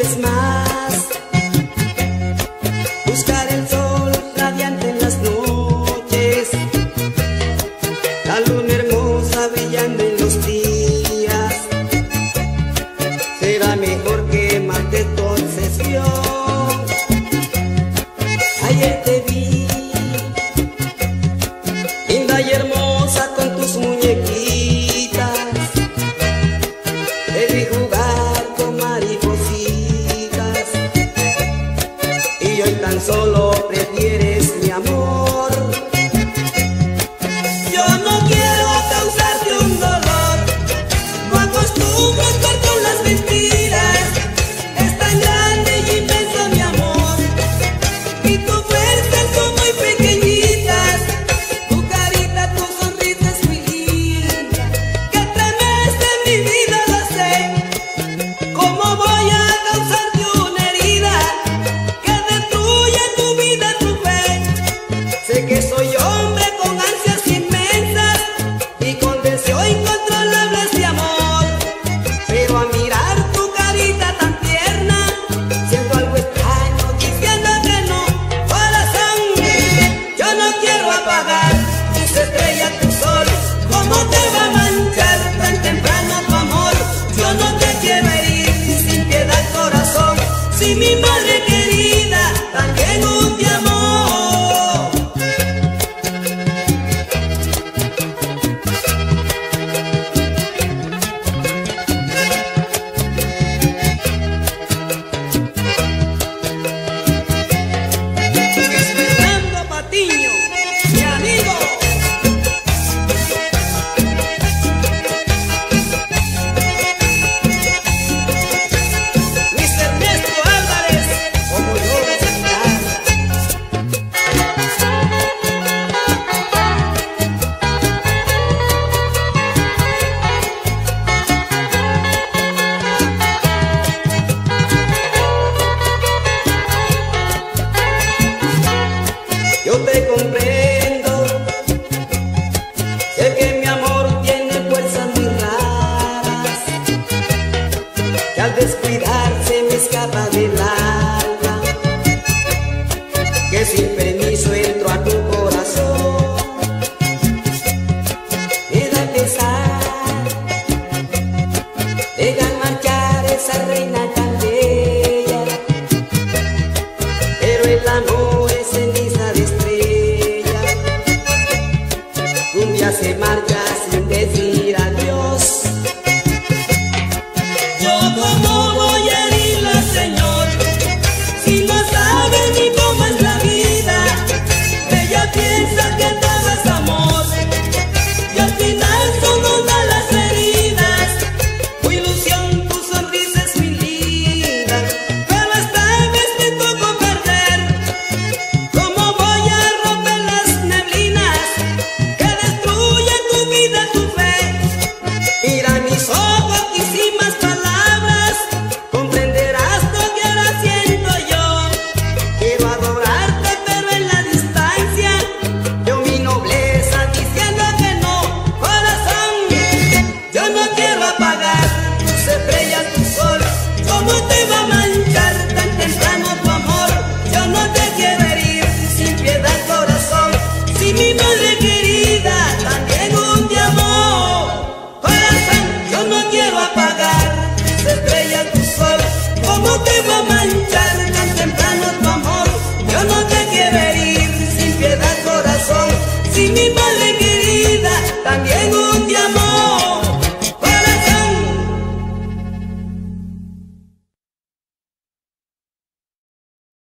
intentes más. Buscar el sol radiante en las noches, la luna hermosa brillando en los días. Será mejor que mate tu obsesión. Ayer te vi, linda y hermosa con tus muñequitas. Te vi jugar con maripositas y hoy tan solo prefieres mi amor. Yo no quiero causarte un dolor, no acostumbro a actuar con las mentiras. Es tan grande y inmenso mi amor, y tu fuerza son muy pequeñitas. Tu carita, tu sonrisa es muy linda, que estremece mi vida, lo sé. ¿Cómo voy a causarte una herida que destruye tu vida, tu fe? Sé que soy hombre con ansias inmensas y con deseo incontrolable de amor, pero a mirar tu carita tan tierna siento algo extraño diciendo que no. Corazón, yo no quiero apagar tus estrellas, tu sol. ¿Cómo te va a manchar tan temprano tu amor? Yo no te quiero herir sin piedad, corazón. Si mi madre querida también un te amó. Fernando Patiño, mi amigo. Luis Ernesto Álvarez, como yo cantar. Yo te comprendo, sé que mi amor tiene fuerzas muy raras, que al descuidarse me escapa del alma, que sin permiso entro a tu corazón. Me da pesar, dejan marchar esa reina tan bella, pero el amor es ceniza de estrella. Un día se marcha sin decir adiós. Yo cómo voy a herirla, Señor, si no sabe ni cómo es la vida. Ella piensa que todo es amor y al final son todas las heridas. Tu ilusión, tu sonrisa es muy linda, pero esta vez me tocó perder. ¿Cómo voy a romper las neblinas que destruyen tu vida, tu fe? Mira mis ojos y sin más palabras comprenderás lo que ahora siento yo. Quiero adorarte pero en la distancia yo mi nobleza diciendo que no. Corazón, yo no quiero apagar tus estrellas, tu sol. ¿Cómo te va a manchar tan temprano tu amor? Yo no te quiero herir sin piedad, corazón. Si mi madre querida también un te amó. Corazón, yo no quiero apagar tus estrellas, tu sol. ¿Cómo te va a manchar tan temprano tu amor? Yo no te quiero herir sin piedad, corazón. Si mi madre querida también